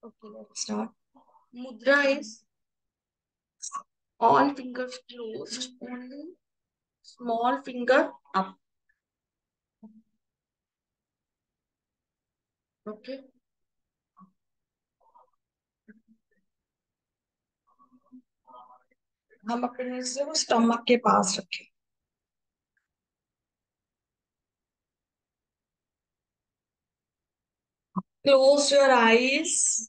Okay, let's start. Mudra is all fingers closed, only small finger up. Okay. हम अपने से वो stomach के पास रखें. Close your eyes.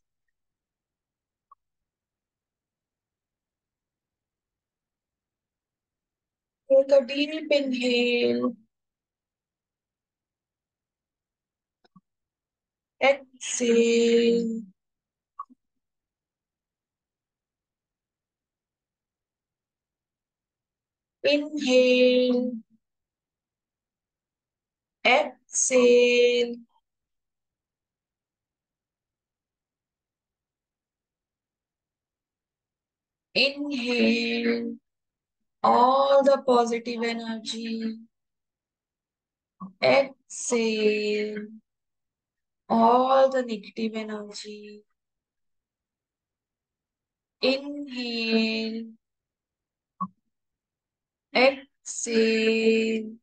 Take a deep inhale. Exhale. Inhale. Exhale. Inhale. All the positive energy. Exhale. All the negative energy. Inhale. Exhale.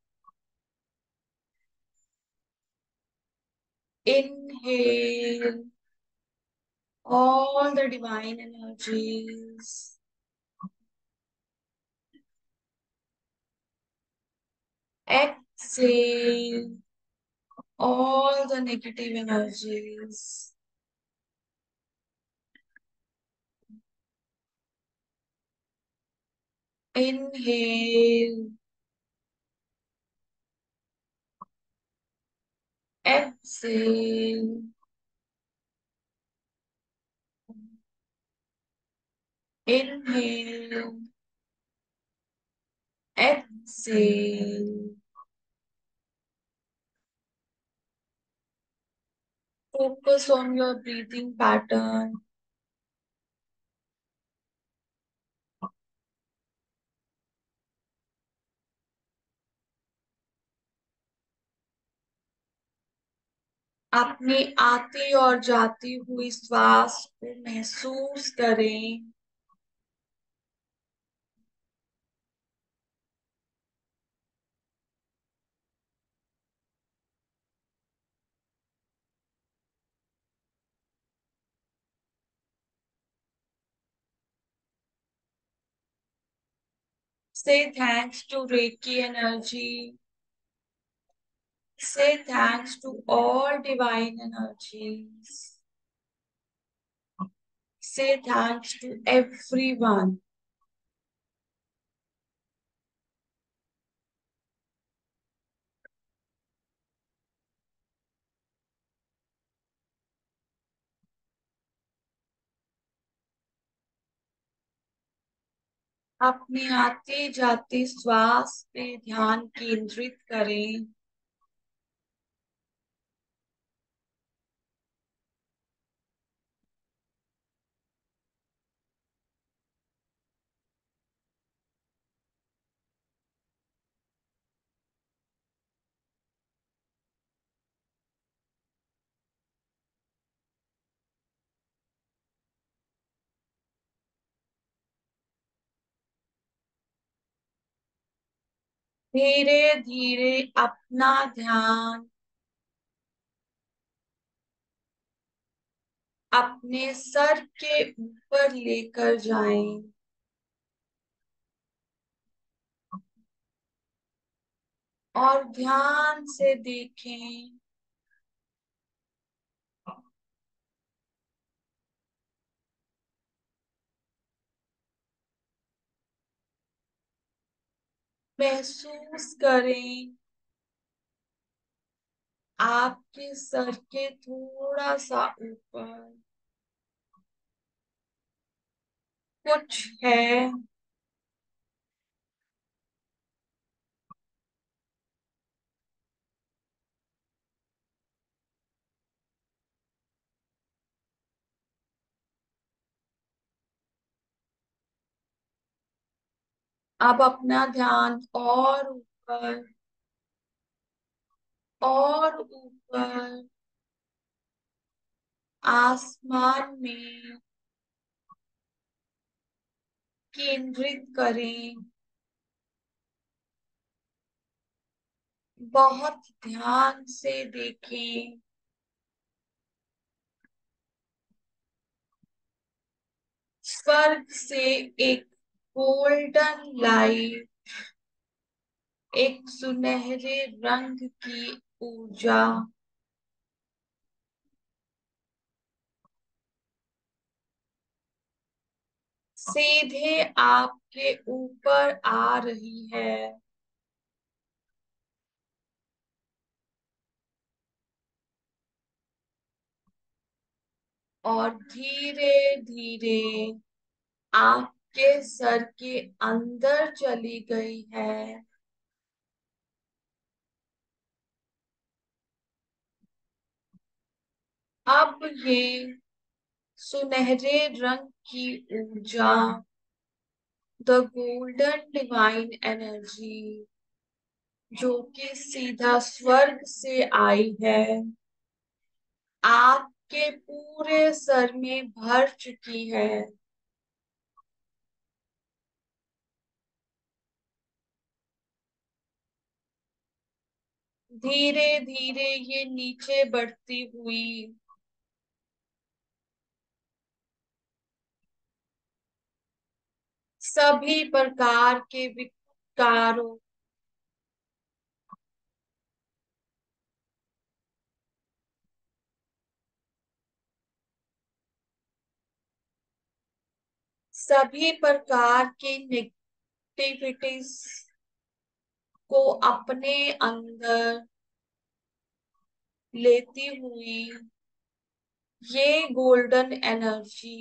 Inhale. All the divine energies. Exhale. All the negative energies. Inhale. Exhale. Inhale. Exhale. Focus on your breathing pattern. अपनी आती और जाती हुई श्वास को महसूस करें. Say thanks to Reiki energy. Say thanks to all divine energies. Say thanks to everyone. अपनी आती जाती श्वास पे ध्यान केंद्रित करें. धीरे धीरे अपना ध्यान अपने सर के ऊपर लेकर जाएं. और ध्यान से देखें महसूस करें आपके सर के थोड़ा सा ऊपर कुछ है. अब अपना ध्यान और ऊपर आसमान में केंद्रित करें। बहुत ध्यान से देखें। स्वर्ग से एक गोल्डन लाइट, एक सुनहरे रंग की ऊर्जा सीधे आपके ऊपर आ रही है। और धीरे धीरे आपके सर के अंदर चली गई है। अब ये सुनहरे रंग की ऊर्जा, द गोल्डन डिवाइन एनर्जी, जो कि सीधा स्वर्ग से आई है, आपके पूरे सर में भर चुकी है। धीरे धीरे ये नीचे बढ़ती हुई सभी प्रकार के विकारों, सभी प्रकार के नेगेटिविटीज को अपने अंदर लेती हुई ये गोल्डन एनर्जी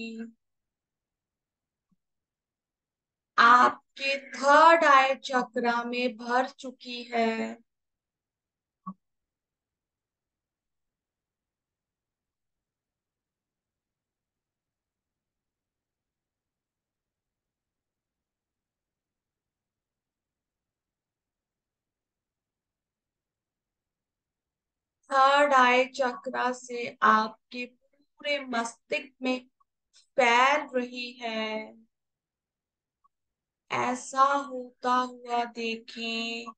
आपके थर्ड आई चक्रा में भर चुकी है। थर्ड आई चक्रा से आपके पूरे मस्तिष्क में फैल रही है। ऐसा होता हुआ देखें।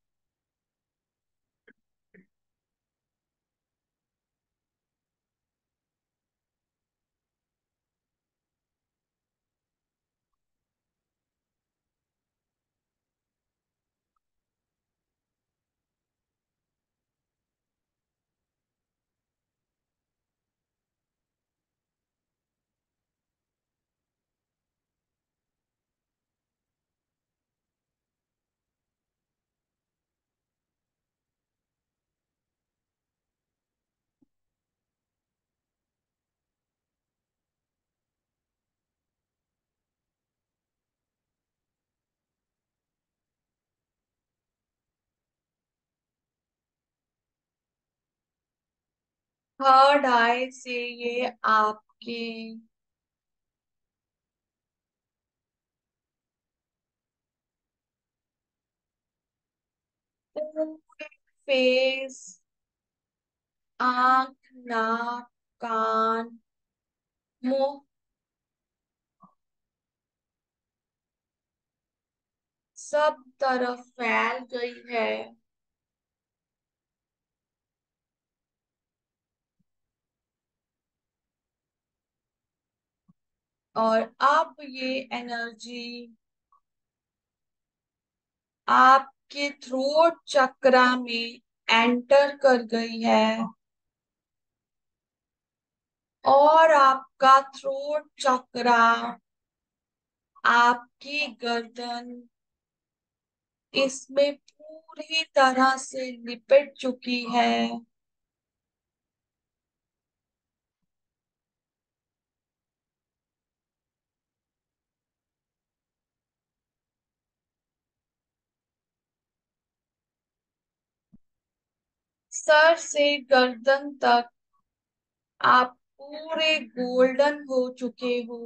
थर्ड आई से ये आपके पूरे फेस, आंख, नाक, कान, मुंह, सब तरफ फैल गई है। और अब ये एनर्जी आपके थ्रोट चक्रा में एंटर कर गई है। और आपका थ्रोट चक्रा आपकी गर्दन इसमें पूरी तरह से लिपट चुकी है। सर से गर्दन तक आप पूरे गोल्डन हो चुके हो।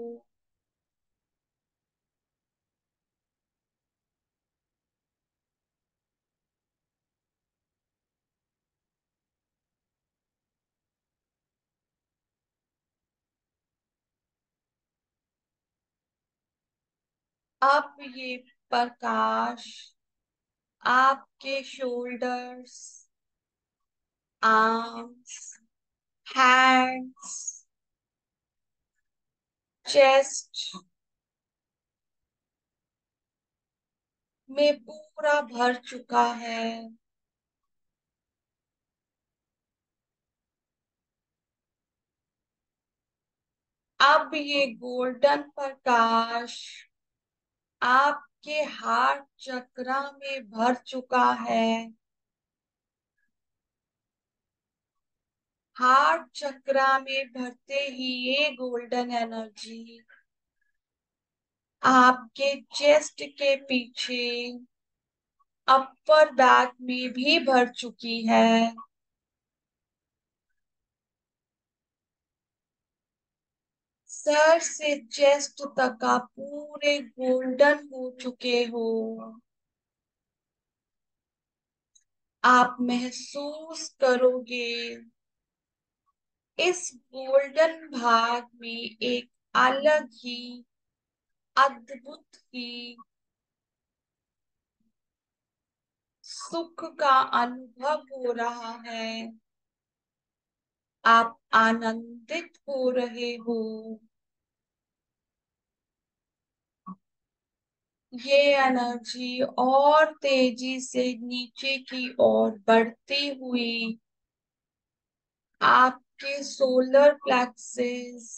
अब ये प्रकाश आपके शोल्डर्स, आर्म्स, हैंड्स, चेस्ट में पूरा भर चुका है। अब ये गोल्डन प्रकाश आपके हार्ट चक्रा में भर चुका है। हार्ट चक्रा में भरते ही ये गोल्डन एनर्जी आपके चेस्ट के पीछे अपर बैक में भी भर चुकी है। सर से चेस्ट तक आप पूरे गोल्डन हो चुके हो। आप महसूस करोगे इस गोल्डन भाग में एक अलग ही अद्भुत ही सुख का अनुभव हो रहा है। आप आनंदित हो रहे हो। ये एनर्जी और तेजी से नीचे की ओर बढ़ती हुई आपके सोलर प्लेक्सस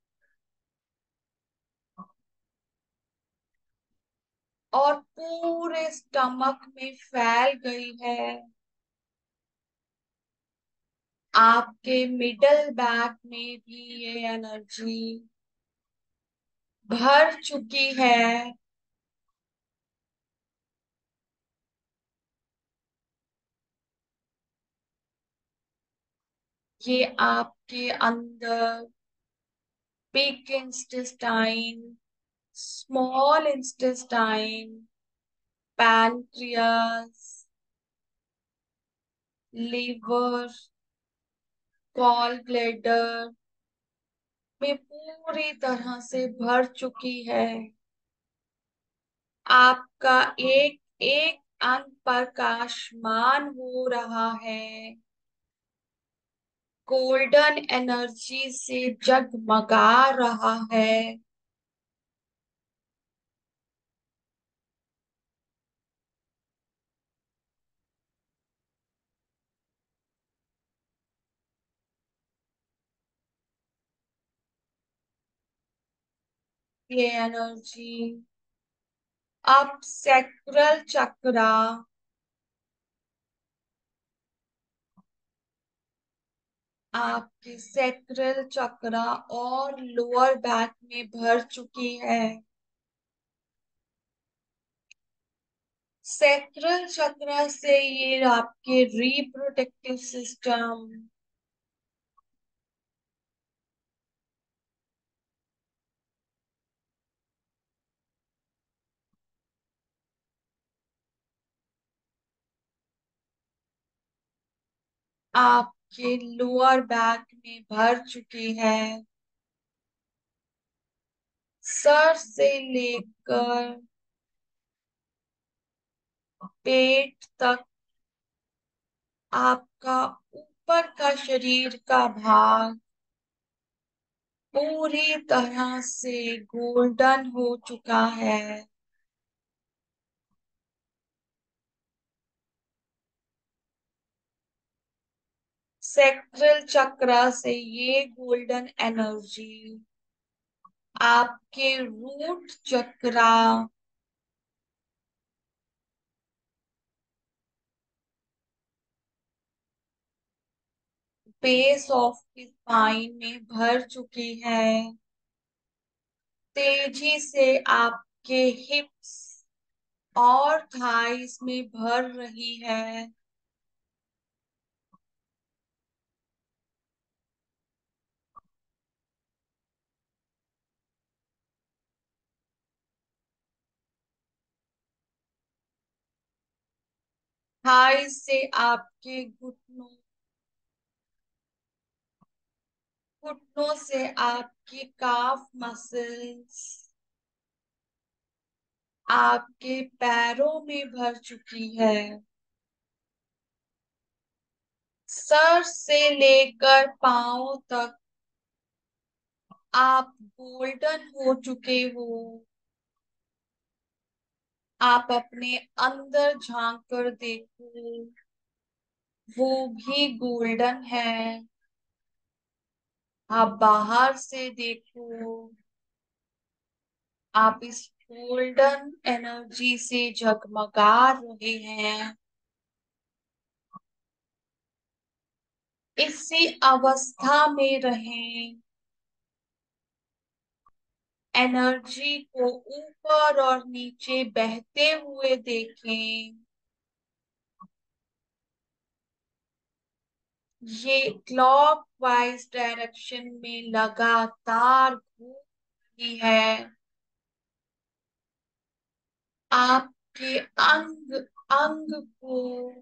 और पूरे स्टमक में फैल गई है। आपके मिडल बैक में भी ये एनर्जी भर चुकी है। ये आपके अंदर big intestine, small intestine, pancreas, liver, gall bladder में पूरी तरह से भर चुकी है। आपका एक एक अंग प्रकाशमान हो रहा है, गोल्डन एनर्जी से जगमगा रहा है। ये एनर्जी अब सैक्रल चक्रा, आपके सैक्रल चक्रा और लोअर बैक में भर चुकी है। सैक्रल चक्र से ये आपके रिप्रोडक्टिव सिस्टम, आपके लोअर बैक में भर चुकी है। सर से लेकर पेट तक आपका ऊपर का शरीर का भाग पूरी तरह से गोल्डन हो चुका है। सेक्ट्रल चक्र से ये गोल्डन एनर्जी आपके root chakra, base of spine में भर चुकी है। तेजी से आपके हिप्स और थाइस में भर रही है। थाइस से आपके घुटनों से आपकी काफ मसल्स, आपके पैरों में भर चुकी है। सर से लेकर पांव तक आप गोल्डन हो चुके हो। आप अपने अंदर झांक कर देखो, वो भी गोल्डन है। आप बाहर से देखो, आप इस गोल्डन एनर्जी से जगमगा रहे हैं। इसी अवस्था में रहें। एनर्जी को ऊपर और नीचे बहते हुए देखें। ये क्लॉक वाइज डायरेक्शन में लगातार घूम रही है। आपके अंग अंग को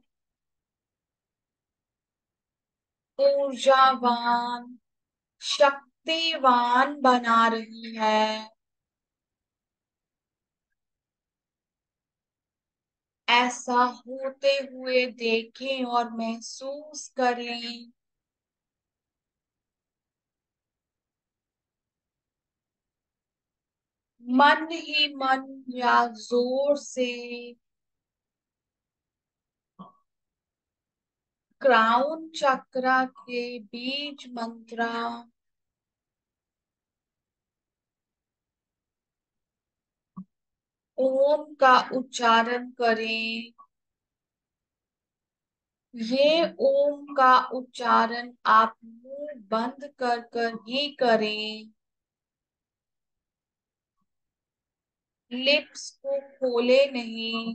ऊर्जावान, शक्तिवान बना रही है। ऐसा होते हुए देखें और महसूस करें। मन ही मन या जोर से क्राउन चक्रा के बीज मंत्रा ओम का उच्चारण करें। ये ओम का उच्चारण आप मुंह बंद कर कर ही करें। लिप्स को खोले नहीं।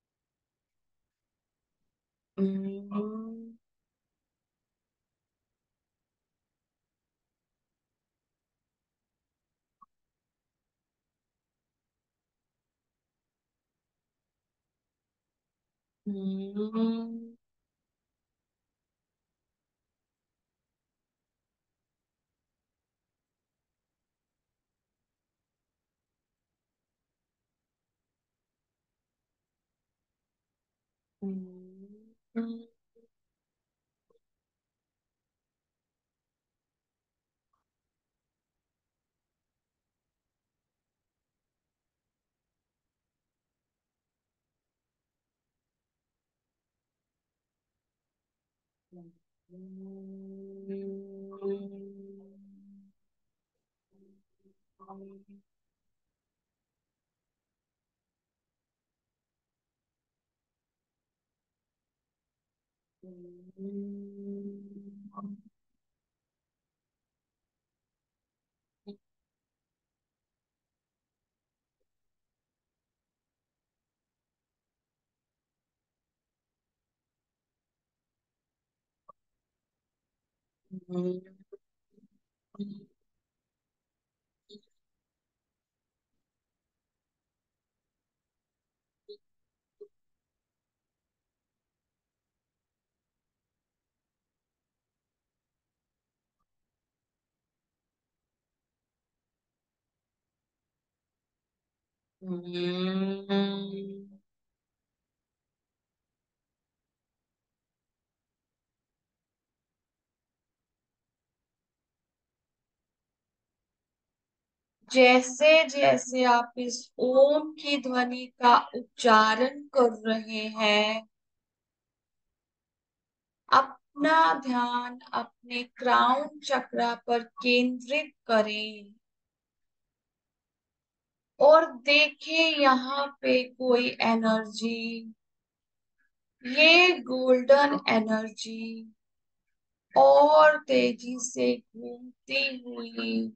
हम्म। हम्म। हम्म। जैसे जैसे आप इस ओम की ध्वनि का उच्चारण कर रहे हैं, अपना ध्यान अपने क्राउन चक्रा पर केंद्रित करें और देखें यहाँ पे कोई एनर्जी, ये गोल्डन एनर्जी और तेजी से घूमती हुई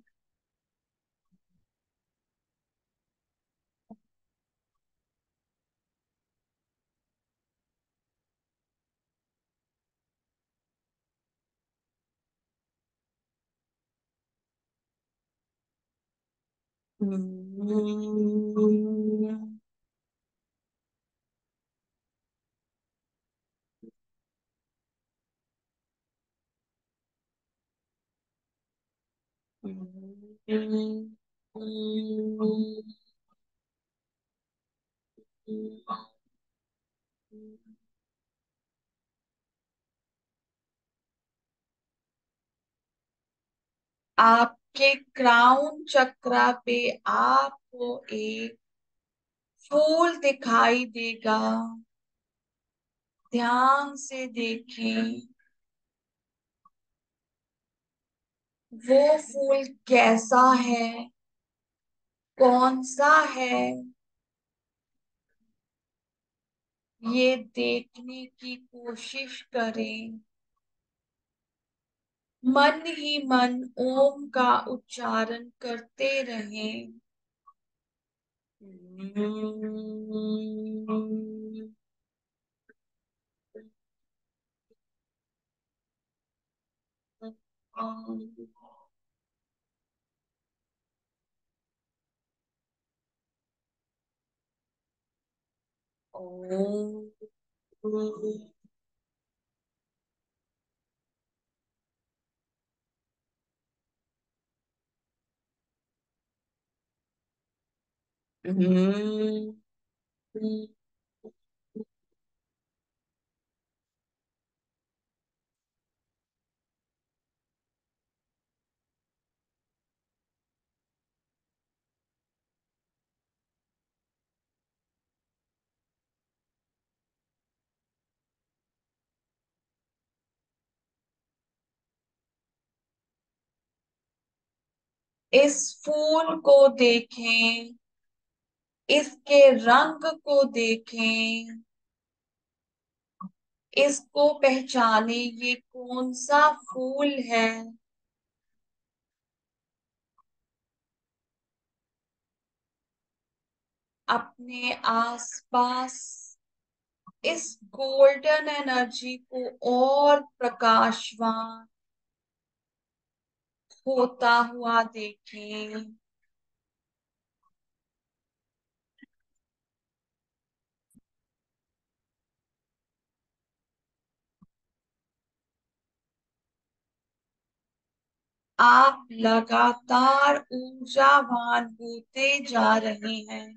आपके क्राउन चक्रा पे आपको एक फूल दिखाई देगा। ध्यान से देखें, वो फूल कैसा है, कौन सा है, ये देखने की कोशिश करें। मन ही मन ओम का उच्चारण करते रहें। ओम। इस फूल को देखें, इसके रंग को देखें, इसको पहचाने, ये कौन सा फूल है। अपने आसपास इस गोल्डन एनर्जी को और प्रकाशवान होता हुआ देखें। आप लगातार ऊर्जावान होते जा रहे हैं।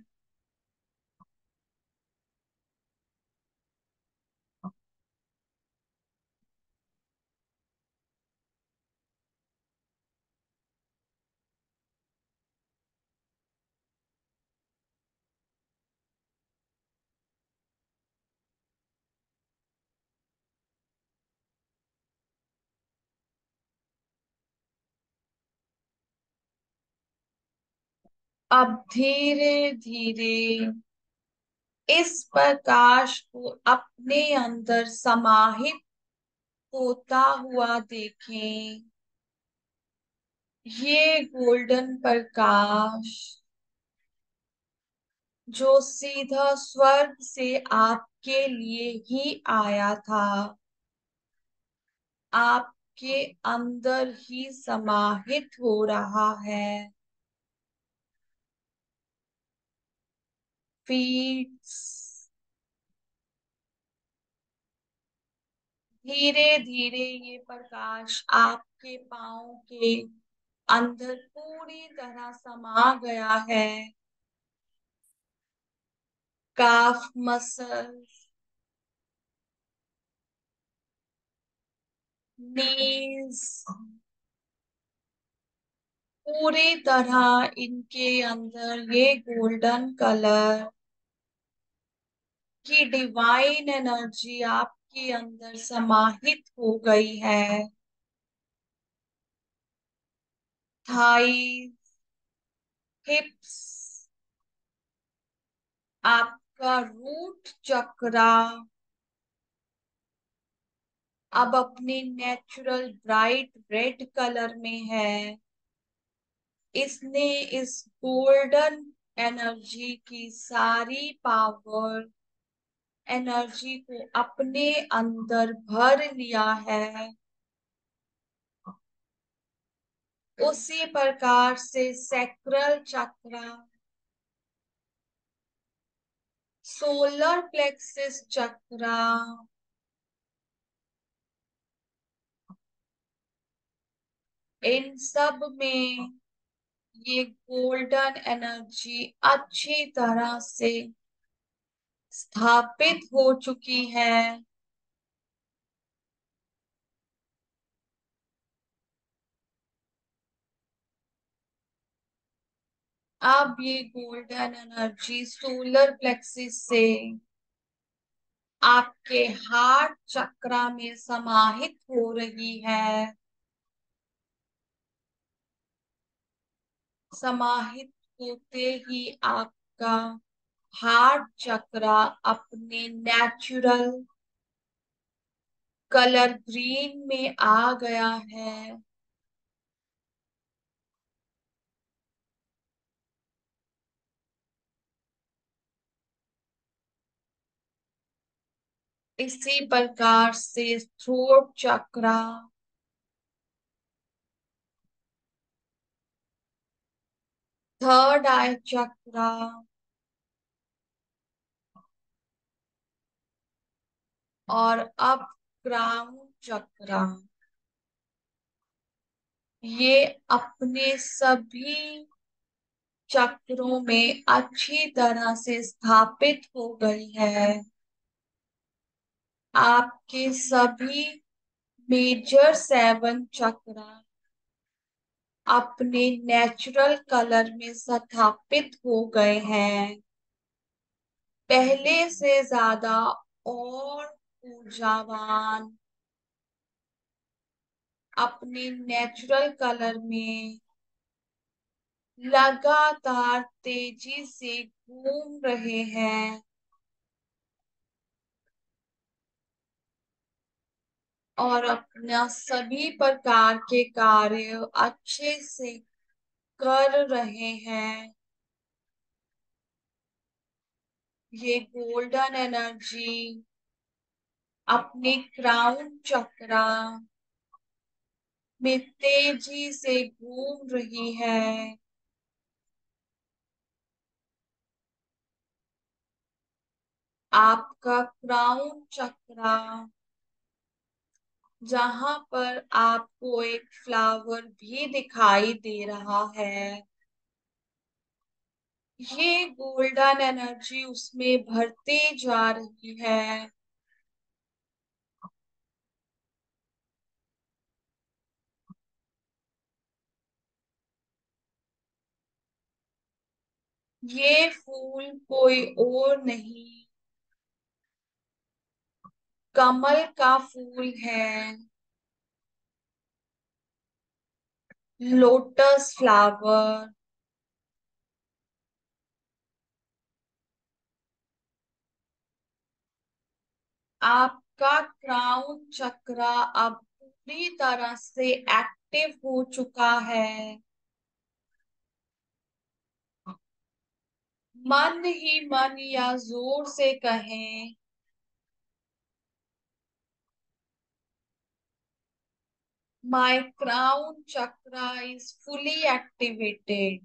अब धीरे धीरे इस प्रकाश को अपने अंदर समाहित होता हुआ देखें। ये गोल्डन प्रकाश जो सीधा स्वर्ग से आपके लिए ही आया था, आपके अंदर ही समाहित हो रहा है। फीट्स धीरे धीरे ये प्रकाश आपके पाँव के अंदर पूरी तरह समा गया है। काफ मसल, नीज, पूरी तरह इनके अंदर ये गोल्डन कलर की डिवाइन एनर्जी आपके अंदर समाहित हो गई है। थाई, हिप्स, आपका रूट चक्रा अब अपने नेचुरल ब्राइट रेड कलर में है। इसने इस गोल्डन एनर्जी की सारी पावर एनर्जी को अपने अंदर भर लिया है। उसी प्रकार से सैक्रल चक्र, सोलर प्लेक्सिस चक्र, इन सब में ये गोल्डन एनर्जी अच्छी तरह से स्थापित हो चुकी है। अब ये गोल्डन एनर्जी सोलर प्लेक्सिस से आपके हार्ट चक्रा में समाहित हो रही है। समाहित होते ही आपका हार्ट चक्रा अपने नेचुरल कलर ग्रीन में आ गया है। इसी प्रकार से थ्रोट चक्रा, थर्ड आई चक्रा और अब क्राउन चक्रा, ये अपने सभी चक्रों में अच्छी तरह से स्थापित हो गई है। आपके सभी मेजर सेवन चक्रा अपने नेचुरल कलर में स्थापित हो गए हैं। पहले से ज्यादा और ऊर्जावान अपने नेचुरल कलर में लगातार तेजी से घूम रहे हैं और अपना सभी प्रकार के कार्य अच्छे से कर रहे हैं। ये गोल्डन एनर्जी अपने क्राउन चक्रा में तेजी से घूम रही है। आपका क्राउन चक्रा, जहां पर आपको एक फ्लावर भी दिखाई दे रहा है, ये गोल्डन एनर्जी उसमें भरती जा रही है। ये फूल कोई और नहीं, कमल का फूल है। Lotus flower. आपका क्राउन चक्रा अब पूरी तरह से एक्टिव हो चुका है। मन ही मन या जोर से कहें, my crown chakra is fully activated.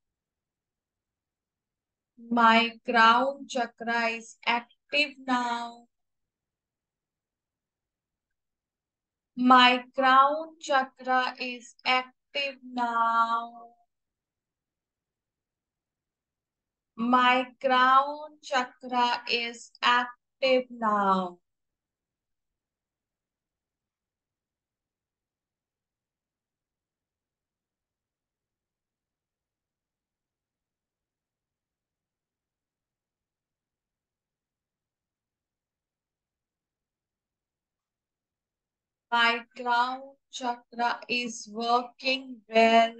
My crown chakra is active now. My crown chakra is active now. My crown chakra is active now. My crown chakra is working well.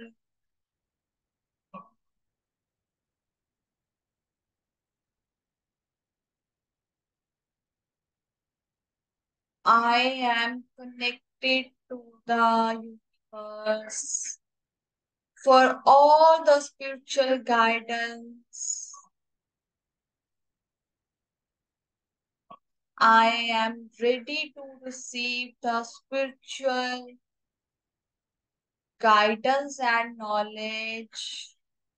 I am connected to the universe for all the spiritual guidance. I am ready to receive the spiritual guidance and knowledge.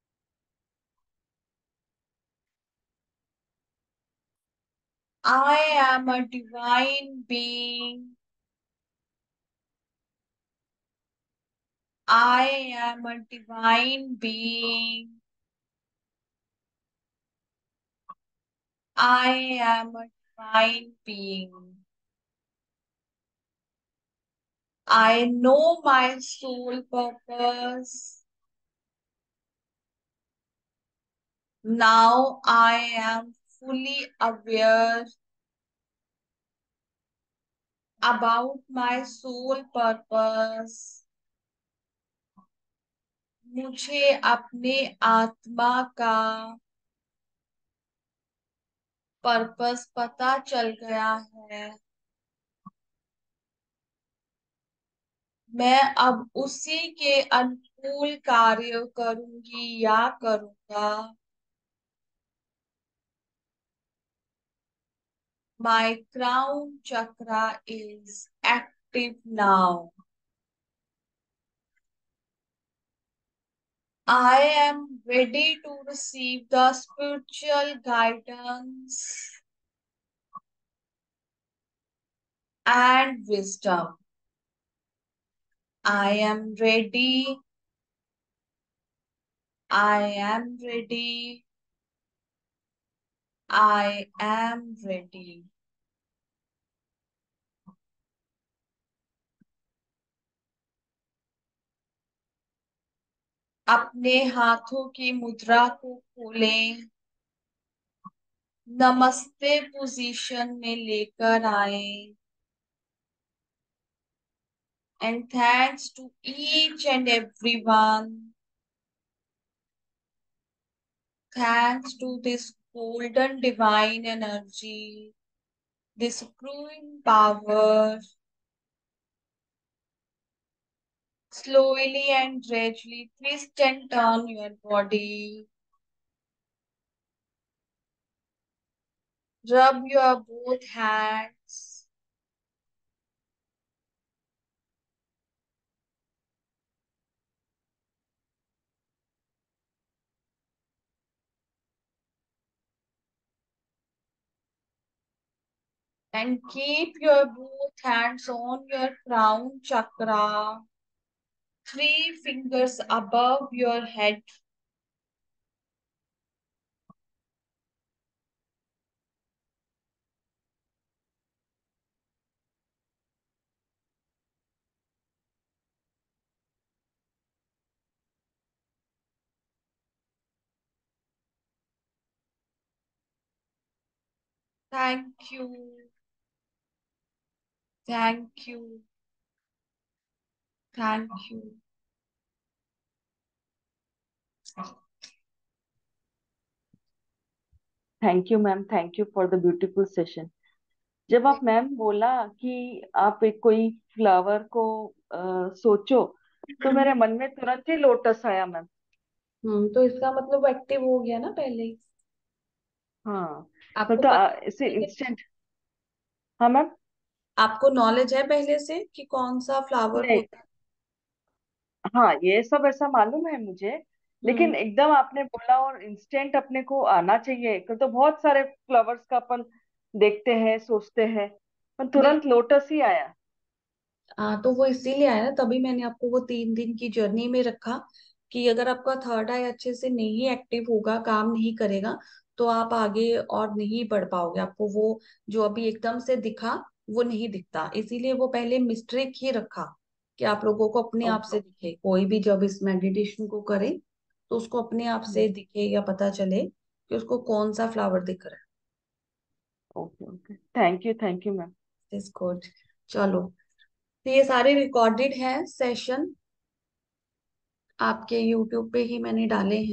I am a divine being. I am a divine being. I am a divine being. I know my soul purpose. Now I am fully aware about my soul purpose. मुझे अपने आत्मा का purpose पता चल गया है। मैं अब उसी के अनुकूल कार्य करूंगी या करूंगा। My crown chakra is active now. I am ready to receive the spiritual guidance and wisdom. I am ready. I am ready. I am ready. अपने हाथों की मुद्रा को खोलें। नमस्ते पोजीशन में लेकर आए। And thanks to each and everyone. Thanks to this golden divine energy, this growing power. Slowly and gradually twist and turn your body. Rub your both hands. And keep your both hands on your crown chakra. 3 fingers above your head. Thank you. Thank you. Thank you. Thank you ma'am, thank you for the beautiful session. जब आप ma'am बोला कि आप एक कोई flower को सोचो, तो मेरे मन में तुरंत ही लोटस आया मैम। तो इसका मतलब एक्टिव हो गया ना पहले ही। हाँ, आपको मतलब पता इसे है कि इंस्टेंट। हाँ मैम। आपको नॉलेज है पहले से कि कौन सा फ्लावर नहीं, होता है। हाँ ये सब ऐसा मालूम है मुझे, हम्म लेकिन एकदम आपने बोला और इंस्टेंट अपने को आना चाहिए, क्योंकि तो बहुत सारे फ्लावर्स का अपन देखते हैं सोचते हैं, पर तुरंत बिल्कुल। लोटस ही आया। हाँ तो वो इसीलिए आया ना, तभी मैंने आपको वो 3 दिन की जर्नी में रखा कि अगर आपका थर्ड आई अच्छे से नहीं एक्टिव होगा, काम नहीं करेगा, तो आप आगे और नहीं बढ़ पाओगे। आपको वो जो अभी एकदम से दिखा वो नहीं दिखता, इसीलिए वो पहले मिस्ट्रिक ही रखा कि आप लोगों को अपने आप ओके। से दिखे। कोई भी जब इस मेडिटेशन को करे तो उसको अपने आप से दिखे या पता चले कि उसको कौन सा फ्लावर दिख रहा okay okay, thank you ma'am. है। इस गुड। चलो, तो ये सारे रिकॉर्डेड है सेशन, आपके यूट्यूब पे ही मैंने डाले हैं।